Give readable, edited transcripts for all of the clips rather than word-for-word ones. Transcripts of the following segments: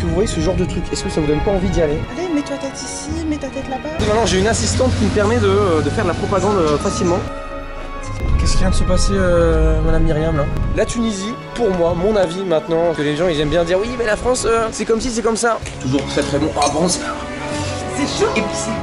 que vous voyez ce genre de truc, est-ce que ça vous donne pas envie d'y aller? Allez, mets-toi tête ici, mets ta tête là-bas. Et maintenant j'ai une assistante qui me permet de faire de la propagande facilement. Qu'est-ce qui vient de se passer, Madame Myriam, là? La Tunisie, pour moi, mon avis maintenant, que les gens ils aiment bien dire oui mais la France c'est comme si, c'est comme ça. Toujours très très bon. Ah bon, c'est chaud épicé.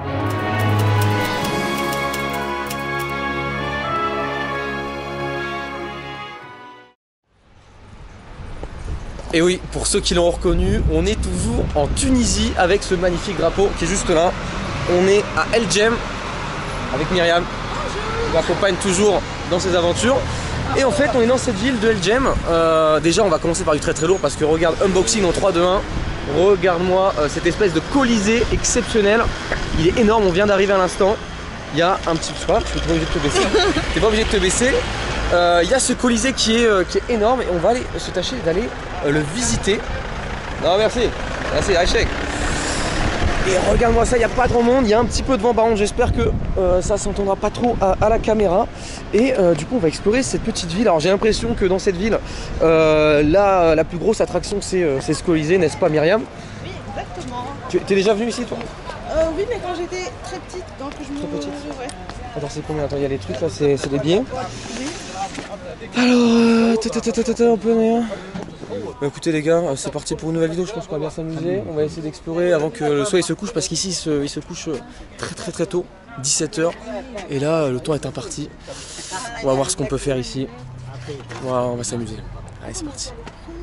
Et oui, pour ceux qui l'ont reconnu, on est toujours en Tunisie avec ce magnifique drapeau qui est juste là. On est à El Jem avec Myriam, qui m'accompagne toujours dans ses aventures. Et en fait, on est dans cette ville de El Jem. Déjà, on va commencer par du très très lourd parce que regarde, unboxing en 3, 2, 1. Regarde-moi cette espèce de colisée exceptionnel. Il est énorme, on vient d'arriver à l'instant. Il y a un petit... Tu vois, tu n'es pas obligé de te baisser. Tu n'es pas obligé de te baisser. Il y a ce colisée qui est énorme et on va aller se tâcher d'aller le visiter. Non merci, merci, Hachek. Et regarde-moi ça, il n'y a pas grand monde, il y a un petit peu de vent par contre, j'espère que ça s'entendra pas trop à la caméra. Et du coup on va explorer cette petite ville. Alors j'ai l'impression que dans cette ville, la plus grosse attraction c'est ce colisée, n'est-ce pas Myriam? Oui, exactement. Tu es déjà venu ici toi? Oui, mais quand j'étais très petite, donc je me... Très petite. Ouais. Attends, c'est combien? Attends, il y a les trucs là, c'est des billets. Oui. Alors, on peut rien. Bah, écoutez les gars, c'est parti pour une nouvelle vidéo, je pense qu'on va bien s'amuser. On va essayer d'explorer avant que le soleil se couche parce qu'ici il se couche très tôt, 17 h. Et là, le temps est imparti. On va voir ce qu'on peut faire ici. Voilà, on va s'amuser. Allez, c'est parti.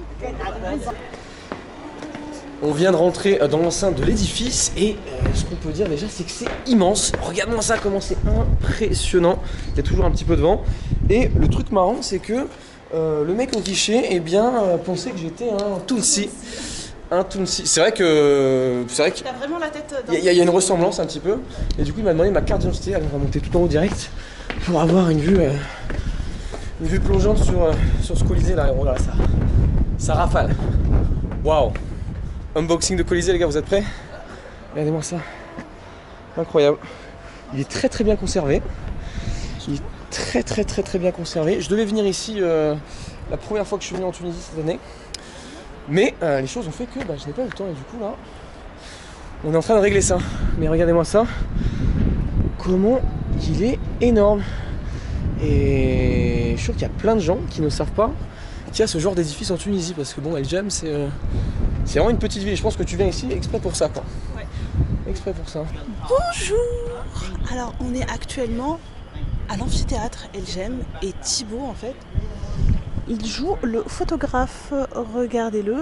On vient de rentrer dans l'enceinte de l'édifice et ce qu'on peut dire déjà c'est que c'est immense. Regarde-moi ça comment c'est impressionnant. Il y a toujours un petit peu de vent. Et le truc marrant c'est que le mec au guichet pensait que j'étais un Tounsi. Un Tounsi. C'est vrai que... T'as vraiment la tête dans... Il y a une ressemblance un petit peu. Et du coup il m'a demandé ma carte d'identité. Alors on va monter tout en haut direct pour avoir une vue plongeante sur ce colisée là. Voilà ça rafale. Waouh. Unboxing de colisée les gars, vous êtes prêts? Regardez-moi ça. Incroyable. Il est très bien conservé. Il est très bien conservé. Je devais venir ici la première fois que je suis venu en Tunisie cette année. Mais les choses ont fait que je n'ai pas eu le temps et du coup là on est en train de régler ça. Mais regardez-moi ça. Comment il est énorme. Et je suis sûr qu'il y a plein de gens qui ne savent pas qu'il y a ce genre d'édifice en Tunisie. Parce que bon, El Jem c'est vraiment une petite ville, je pense que tu viens ici exprès pour ça quoi. Ouais. Exprès pour ça. Bonjour. Alors on est actuellement à l'amphithéâtre El Jem et Thibaut en fait, il joue le photographe, regardez-le.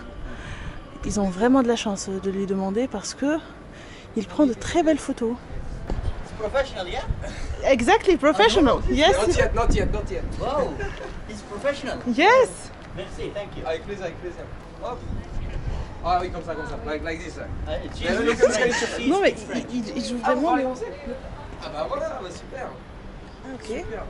Ils ont vraiment de la chance de lui demander parce que il prend de très belles photos. Professional, yeah? Exactly, professional. Yes. Not yet. Wow, he's professional. Yes. Merci, thank you. Avec plaisir. Hop. Ah oui, comme ça, like this. Non mais il joue vraiment. Ah bah voilà, super. Ok.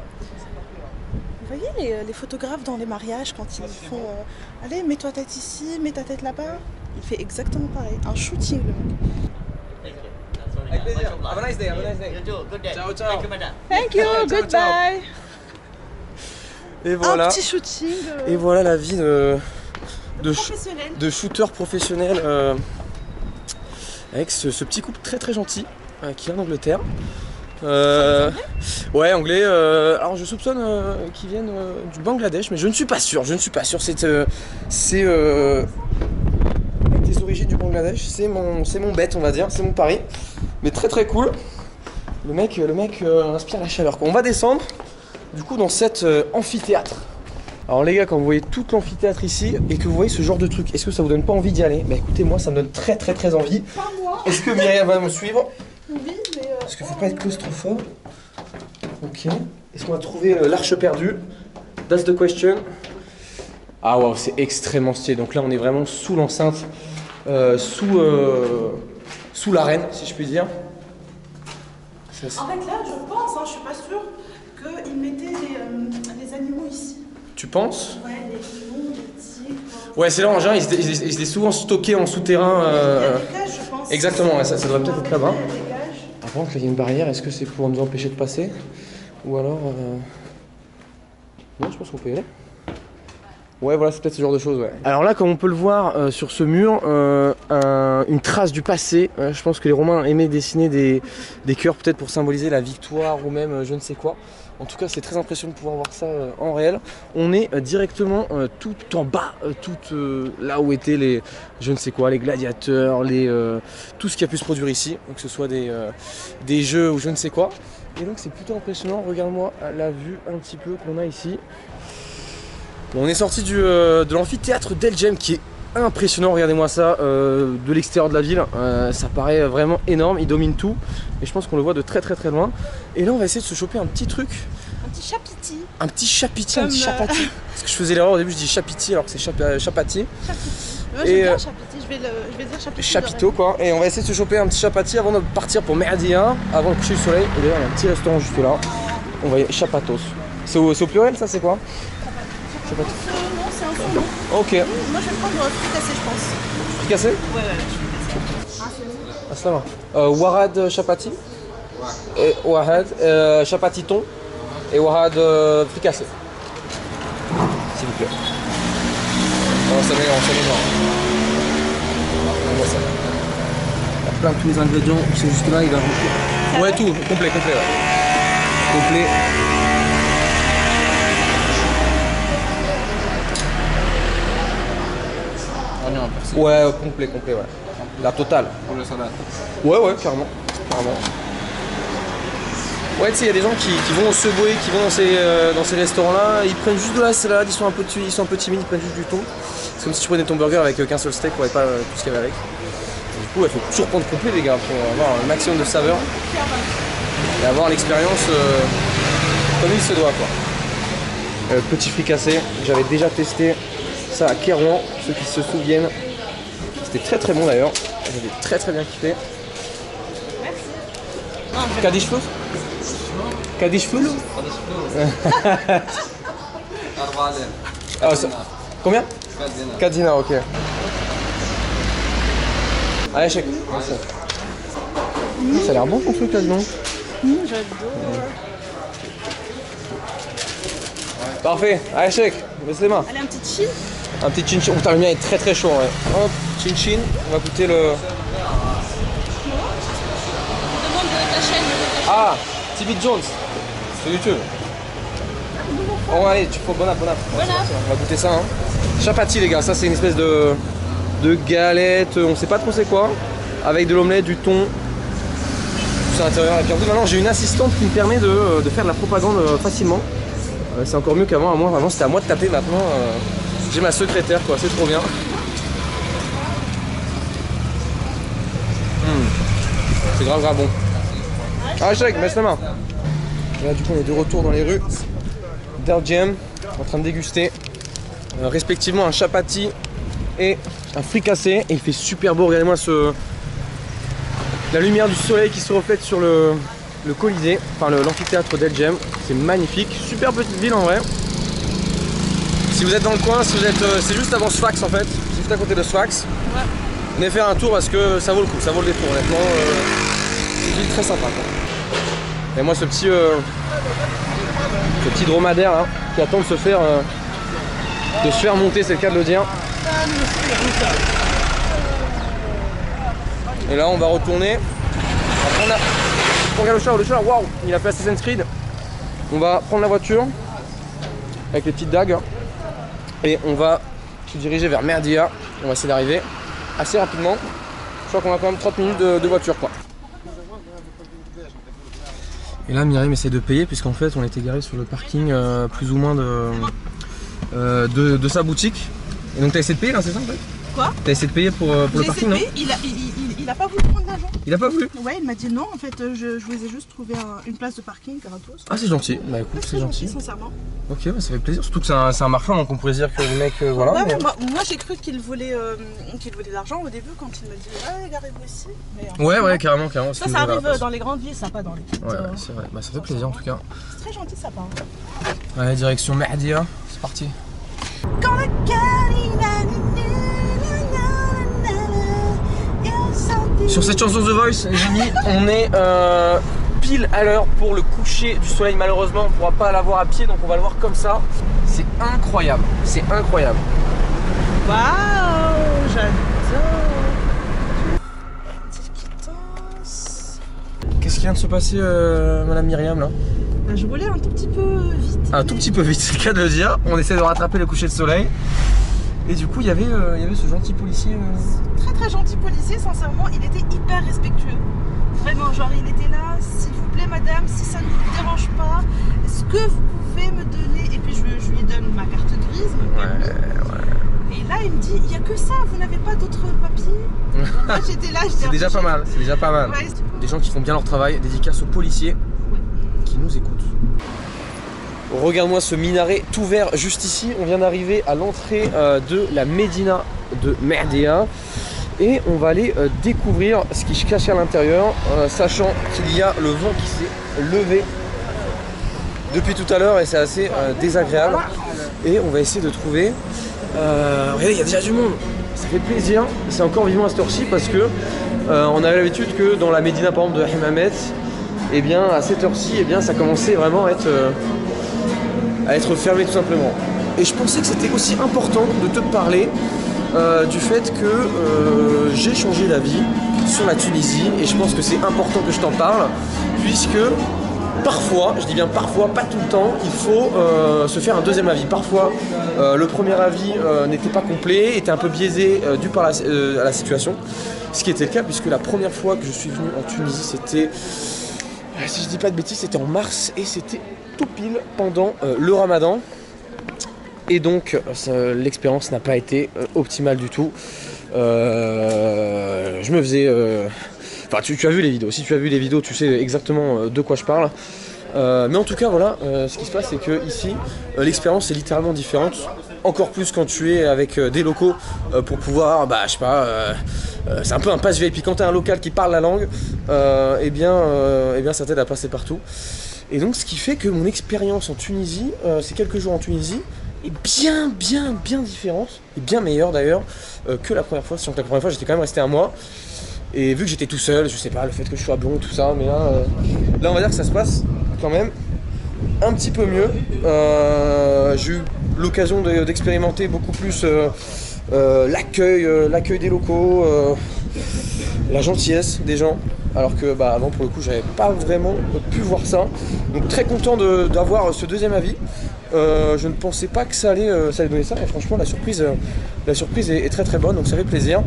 Vous voyez les photographes dans les mariages quand ils font allez, mets-toi tête ici, mets ta tête là-bas. Il fait exactement pareil. Un shooting le mec. Avec plaisir. Have a nice day. You too, good day. Ciao. Thank you, madame. Thank you, Ciao. goodbye. Et voilà. Un petit shooting. Et voilà la vie Professionnel. de shooter professionnel avec ce petit couple très gentil qui vient d'Angleterre. Ouais, anglais. Alors je soupçonne qu'ils viennent du Bangladesh, mais je ne suis pas sûr. C'est avec des origines du Bangladesh. C'est mon bet, on va dire. C'est mon pari. Mais très cool. Le mec inspire la chaleur. On va descendre du coup dans cet amphithéâtre. Alors les gars, quand vous voyez tout l'amphithéâtre ici et que vous voyez ce genre de truc, est-ce que ça vous donne pas envie d'y aller? Bah écoutez, moi ça me donne très envie. Pas moi. Est-ce que Myriam va me suivre? Oui, mais Parce qu'il faut pas être claustrophobe. Ok. Est-ce qu'on va trouver l'arche perdue? That's the question. Ah waouh, c'est extrêmement stylé. Donc là on est vraiment sous l'enceinte, sous l'arène si je puis dire. en fait là je pense, je suis pas sûre qu'ils mettaient les animaux ici. Tu penses? Ouais, les lions, les tigres. Ouais, c'est là en général, ils étaient souvent stockés en souterrain. Il y a des cages, je pense. Exactement, ouais, ça devrait peut-être être là-bas. Il y a des cages. Par contre, là, il y a une barrière, est-ce que c'est pour nous empêcher de passer? Ou alors... Non, je pense qu'on peut y aller. Ouais, voilà, c'est peut-être ce genre de choses, ouais. Alors là, comme on peut le voir sur ce mur, une trace du passé. Je pense que les Romains aimaient dessiner des cœurs, peut-être pour symboliser la victoire ou même je ne sais quoi. En tout cas, c'est très impressionnant de pouvoir voir ça en réel. On est directement tout en bas, là où étaient les, je ne sais quoi, les gladiateurs, tout ce qui a pu se produire ici, que ce soit des jeux ou je ne sais quoi. Et donc c'est plutôt impressionnant. Regarde-moi la vue un petit peu qu'on a ici. Bon, on est sorti de l'amphithéâtre d'Elgem qui est impressionnant, regardez-moi ça, de l'extérieur de la ville, ça paraît vraiment énorme, il domine tout, et je pense qu'on le voit de très loin. Et là on va essayer de se choper un petit truc. Un petit chapiti. Un petit chapiti, un Comme, petit chapati. Parce que je faisais l'erreur au début, je dis chapiti alors que c'est chapati. Moi j'aime bien chapiti, je vais dire chapiti. Chapito quoi, et on va essayer de se choper un petit chapati avant de partir pour Merdia, avant le coucher du soleil. Et d'ailleurs il y a un petit restaurant juste là, on va y aller, chapatos. C'est au pluriel ça, c'est quoi? Non, c'est un son nom. Ok. Moi je vais prendre fricassé, je pense. Fricassé? Ouais, fricassé. Ah, ça va. Warad chapati. Et Warad chapati thon. Et Warad fricassé. S'il vous plaît. On s'améliore. On voit ça. Il y a plein de tous les ingrédients, c'est juste là, il va remplir. Ouais, tout, complet, ouais. Complet. Ouais, complet, ouais. La totale. Pour le salade. Ouais, carrément. Ouais, tu sais, il y a des gens qui vont au Subway, qui vont dans ces restaurants-là, ils prennent juste de la salade, ils sont un peu timides, ils prennent juste du thon. C'est comme si tu prenais ton burger avec qu'un seul steak, ouais, pas tout ce qu'il y avait avec. Du coup, il faut toujours prendre complet, les gars, pour avoir un maximum de saveur et avoir l'expérience comme il se doit, quoi. Petit fricassé, j'avais déjà testé ça à Kérouan, ceux qui se souviennent. C'était très bon d'ailleurs, j'avais très bien kiffé. Merci. Kadish Flou. Combien? 4 dinars, ok. Allez, chèque. Ça a l'air bon ton truc là, non? J'adore. Parfait, allez, chèque. Baisse les mains. Allez, un petit chin. Un petit chin-chin. Oh putain, le mien est très chaud, ouais. Hop, chin-chin. On va goûter le. Demande ta chaîne. Ah, TV Jones. Sur YouTube. Oh, allez, tu faut bon app. On va goûter ça, hein. Chapati, les gars, ça c'est une espèce de galette, on sait pas trop c'est quoi, avec de l'omelette, du thon, tout ça à l'intérieur. Et puis en plus, maintenant j'ai une assistante qui me permet de faire de la propagande facilement. C'est encore mieux qu'avant. Avant c'était à moi de taper, maintenant j'ai ma secrétaire, quoi, c'est trop bien. C'est grave bon. Ah, chèque, baisse la main. Là, du coup, on est de retour dans les rues d'Elgem, en train de déguster respectivement un chapati et un fricassé. Et il fait super beau, regardez-moi la lumière du soleil qui se reflète sur le Colisée, enfin l'amphithéâtre d'Elgem. C'est magnifique, super petite ville en vrai. Si vous êtes dans le coin, c'est juste avant Sfax en fait, c'est juste à côté de Sfax. Ouais. Venez faire un tour parce que ça vaut le coup, ça vaut le détour honnêtement. C'est une ville très sympa, quoi. Et moi ce petit dromadaire là, qui attend de se faire monter, c'est le cas de le dire. Et là on va retourner. On regarde le chat, waouh, il a fait Assassin's Creed. On va prendre la voiture avec les petites dagues et on va se diriger vers Merdia. On va essayer d'arriver assez rapidement. Je crois qu'on a quand même 30 minutes de voiture, quoi. Et là Myriam essaie de payer puisqu'en fait on était garé sur le parking plus ou moins de sa boutique. Et donc t'as essayé de payer là, c'est ça en fait? Quoi? T'as essayé de payer pour le parking, non? Il a pas voulu prendre l'argent. Il a pas voulu? Ouais, il m'a dit non, en fait je vous ai juste trouvé une place de parking gratos. Ah c'est gentil, bah écoute, c'est gentil. Sincèrement. Ok, bah, ça fait plaisir, surtout que c'est un marchand donc on pourrait dire que le mec voilà. Ouais, mais... moi j'ai cru qu'il voulait de l'argent au début quand il m'a dit ouais, garez-vous ici. Mais, ouais, carrément. Ça arrive dans les grandes villes, ça pas dans les petites. Ouais, c'est vrai, bah ça fait plaisir en tout cas. C'est très gentil ça part. Allez, direction Merdia, c'est parti. Sur cette chanson The Voice, les amis, on est pile à l'heure pour le coucher du soleil. Malheureusement, on ne pourra pas la voir à pied, donc on va le voir comme ça. C'est incroyable, c'est incroyable. Waouh, j'adore. Petite quittance. Qu'est-ce qui vient de se passer, Madame Myriam, là? Je roulais un tout petit peu vite. Un tout petit peu vite, c'est le cas de le dire. On essaie de rattraper le coucher de soleil. Et du coup, il y avait ce gentil policier. Très très gentil policier, sincèrement, il était hyper respectueux. Vraiment, genre il était là, s'il vous plaît madame, si ça ne vous dérange pas, est-ce que vous pouvez me donner... Et puis je lui donne ma carte grise, mon permis. Et là il me dit, il n'y a que ça, vous n'avez pas d'autres papiers? Moi j'étais là, C'est déjà pas mal, c'est déjà pas mal. Ouais, Des gens qui font bien leur travail, dédicace aux policiers qui nous écoutent. Regarde-moi ce minaret tout vert juste ici. On vient d'arriver à l'entrée de la Médina de Merdea. Et on va aller découvrir ce qui se cache à l'intérieur, sachant qu'il y a le vent qui s'est levé depuis tout à l'heure et c'est assez désagréable. Et on va essayer de trouver... regardez, il y a déjà du monde. Ça fait plaisir. C'est encore vivant à cette heure-ci parce que on avait l'habitude que dans la Médina par exemple de Hammamet, et bien à cette heure-ci, et bien ça commençait vraiment à être fermé tout simplement. Et je pensais que c'était aussi important de te parler du fait que j'ai changé d'avis sur la Tunisie et je pense que c'est important que je t'en parle puisque parfois, je dis bien parfois, pas tout le temps, il faut se faire un deuxième avis. Parfois, le premier avis n'était pas complet, était un peu biaisé dû par à la situation, ce qui était le cas puisque la première fois que je suis venu en Tunisie, c'était, si je dis pas de bêtises, c'était en mars et c'était tout pile pendant le Ramadan. Et donc l'expérience n'a pas été optimale du tout. Je me faisais... Enfin tu as vu les vidéos, si tu as vu les vidéos tu sais exactement de quoi je parle. Mais en tout cas voilà, ce qui se passe c'est que ici l'expérience est littéralement différente. Encore plus quand tu es avec des locaux pour pouvoir, je sais pas, c'est un peu un pass VIP. Quand tu as un local qui parle la langue, eh bien ça t'aide à passer partout. Et donc ce qui fait que mon expérience en Tunisie, ces quelques jours en Tunisie, est bien différente, et bien meilleure d'ailleurs que la première fois. Sachant que la première fois j'étais quand même resté un mois, et vu que j'étais tout seul, je sais pas, le fait que je sois blond, tout ça, mais là on va dire que ça se passe quand même un petit peu mieux. J'ai eu l'occasion d'expérimenter beaucoup plus l'accueil des locaux, la gentillesse des gens. Alors que avant pour le coup j'avais pas vraiment pu voir ça. Donc très content d'avoir ce deuxième avis. Je ne pensais pas que ça allait donner ça et franchement la surprise est très très bonne, donc ça fait plaisir.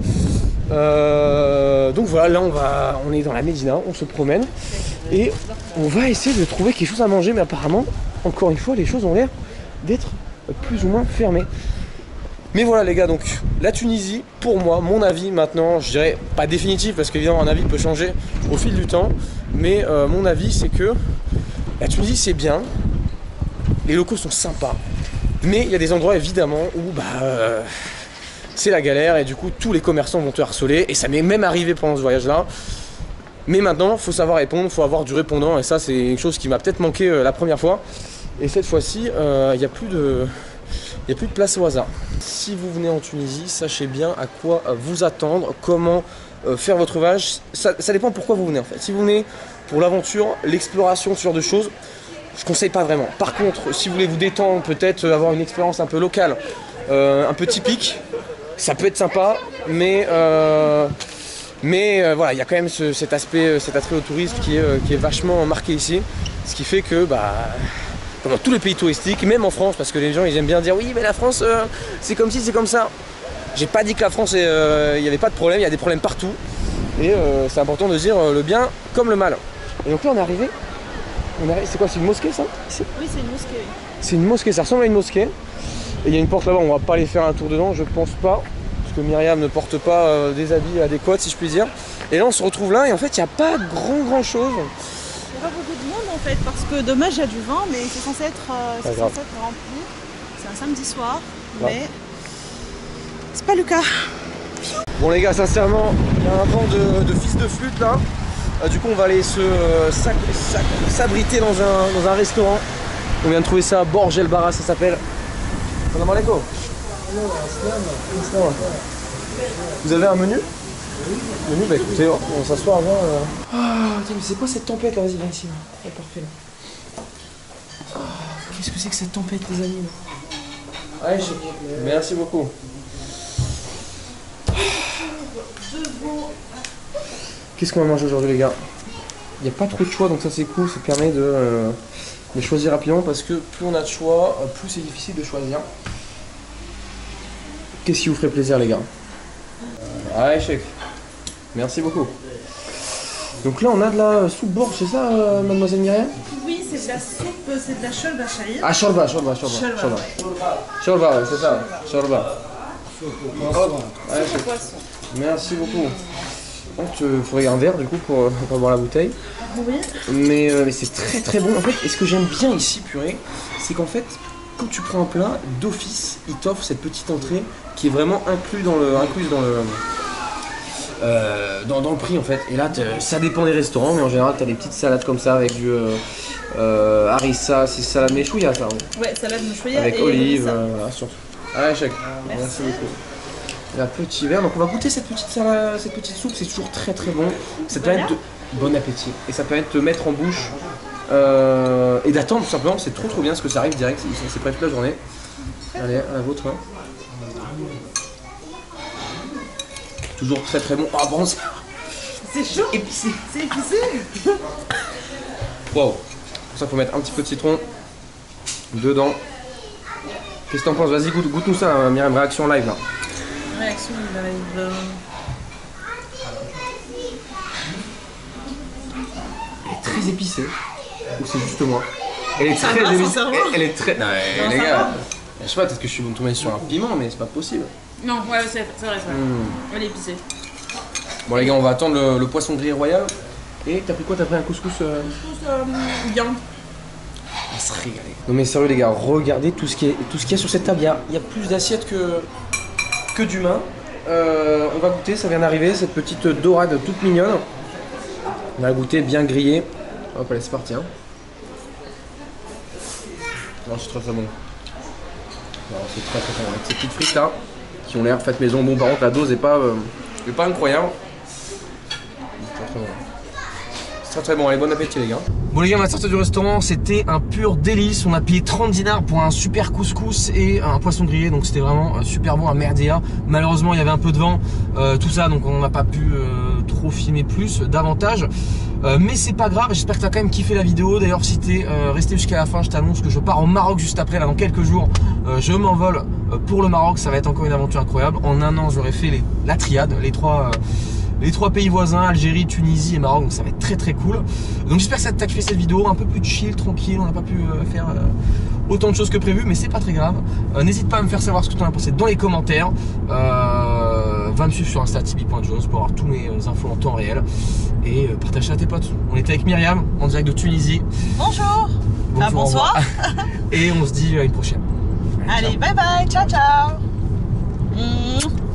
Donc voilà, là on est dans la Médina, on se promène et on va essayer de trouver quelque chose à manger, mais apparemment encore une fois les choses ont l'air d'être plus ou moins fermées. Mais voilà les gars, donc la Tunisie, pour moi, mon avis maintenant, je dirais pas définitif parce qu'évidemment un avis peut changer au fil du temps, mais mon avis c'est que la Tunisie c'est bien, les locaux sont sympas, mais il y a des endroits évidemment où c'est la galère et du coup tous les commerçants vont te harceler et ça m'est même arrivé pendant ce voyage là. Mais maintenant il faut savoir répondre, il faut avoir du répondant et ça c'est une chose qui m'a peut-être manqué la première fois. Et cette fois-ci il n'y a plus de place au hasard. Si vous venez en Tunisie, sachez bien à quoi vous attendre, comment faire votre voyage. Ça dépend pourquoi vous venez en fait. Si vous venez pour l'aventure, l'exploration, ce genre de choses, je conseille pas vraiment. Par contre, si vous voulez vous détendre, peut-être avoir une expérience un peu locale, un peu typique, ça peut être sympa, mais voilà, il y a quand même cet aspect, cet attrait au tourisme qui est vachement marqué ici, ce qui fait que comme dans tous les pays touristiques, même en France, parce que les gens ils aiment bien dire oui mais la France c'est comme ci, c'est comme ça. J'ai pas dit que la France il n'y avait pas de problème, il y a des problèmes partout. Et c'est important de dire le bien comme le mal. Et donc là on est arrivé, c'est quoi, c'est une mosquée ça ici? Oui c'est une mosquée. C'est une mosquée, ça ressemble à une mosquée. Et il y a une porte là-bas, on va pas aller faire un tour dedans, je pense pas. Parce que Myriam ne porte pas des habits adéquats si je puis dire. Et là on se retrouve là et en fait il n'y a pas grand chose. Il y a pas beaucoup de monde en fait parce que dommage il y a du vent mais c'est censé être rempli. C'est un samedi soir mais c'est pas le cas. Bon les gars, sincèrement, il y a un vent de fils de flûte là. Du coup on va aller s'abriter dans un restaurant. On vient de trouver ça, Borj El Bara ça s'appelle. Salam alaikum. Vous avez un menu? Le menu, écoutez, on s'assoit avant. Attends, mais c'est quoi cette tempête là? Vas-y, viens ici. Là. Oh, parfait là. Qu'est-ce que c'est que cette tempête les amis là? Allez, chic. Merci beaucoup. Qu'est-ce qu'on va manger aujourd'hui les gars? Il n'y a pas trop de choix donc ça c'est cool, ça permet de choisir rapidement parce que plus on a de choix, plus c'est difficile de choisir. Qu'est-ce qui vous ferait plaisir les gars? Allez chef, merci beaucoup. Donc là on a de la soupe borge, c'est ça mademoiselle Myriam? Oui, c'est de la soupe, c'est de la cholba shahir. Ah shorba, ouais, c'est ça, shorba. Allez, chef. Merci beaucoup. Donc il faudrait un verre du coup pour boire la bouteille. Oui. Mais c'est très très bon. En fait, et ce que j'aime bien ici, purée, c'est qu'en fait, quand tu prends un plat, d'office, il t'offre cette petite entrée qui est vraiment incluse dans le prix en fait. Et là, ça dépend des restaurants, mais en général, tu as des petites salades comme ça avec du harissa, c'est salade meshouya ça. Ouais, salade meshouya avec et olive, harissa. voilà, surtout. Allez, chèque. Merci beaucoup. La petit verre, donc on va goûter cette petite salade, cette petite soupe, c'est toujours très très bon. Ça te permet de... Bon appétit. Et ça permet de te mettre en bouche et d'attendre tout simplement, c'est trop bien parce que ça arrive direct, c'est prêt toute la journée. Allez, à la vôtre. Hein. Toujours très très bon. Ah bon, c'est chaud. Épicé. C'est épicé. Wow. Pour ça, faut mettre un petit peu de citron dedans. Qu'est-ce que t'en penses? Vas-y, goûte-nous ça, Myriam, réaction live là. Réaction live. Elle est très épicée. Ou c'est juste moi? Elle est très épicée. Elle est très. Non, les gars. Je sais pas, peut-être que je suis tombé sur un piment, mais c'est pas possible. Non, ouais, c'est vrai, ça. Elle est épicée. Bon, les gars, on va attendre le poisson grillé royal. Et t'as pris quoi? T'as pris un couscous Viande. On va se régaler. Non, mais sérieux, les gars, regardez tout ce qu'il y a sur cette table. Il y a plus d'assiettes que d'humains. On va goûter, ça vient d'arriver, cette petite dorade toute mignonne. On va la goûter bien grillée. Hop, allez, c'est parti. Hein. Non, c'est très bon. C'est très bon. Avec ces petites frites là, qui ont l'air faites maison. Bon, par contre, la dose est pas incroyable. C'est très bon. C'est très bon, allez, bon appétit les gars. Bon les gars, on va sortir du restaurant, c'était un pur délice. On a payé 30 dinars pour un super couscous et un poisson grillé, donc c'était vraiment super bon, un merdia. Malheureusement il y avait un peu de vent, tout ça, donc on n'a pas pu trop filmer davantage. Mais c'est pas grave, j'espère que tu as quand même kiffé la vidéo. D'ailleurs si t'es resté jusqu'à la fin, je t'annonce que je pars au Maroc juste après, là dans quelques jours. Je m'envole pour le Maroc, ça va être encore une aventure incroyable. En un an j'aurai fait la triade, les trois pays voisins, Algérie, Tunisie et Maroc, donc ça va être très très cool. Donc j'espère que ça t'a kiffé cette vidéo, un peu plus chill, tranquille, on n'a pas pu faire autant de choses que prévu, mais c'est pas très grave. N'hésite pas à me faire savoir ce que tu en as pensé dans les commentaires. Va me suivre sur Insta tibi.jones pour avoir tous mes infos en temps réel. Et partage ça à tes potes. On était avec Myriam, en direct de Tunisie. Bonjour. Bonsoir. Et on se dit à une prochaine. Allez, bye bye, ciao ciao.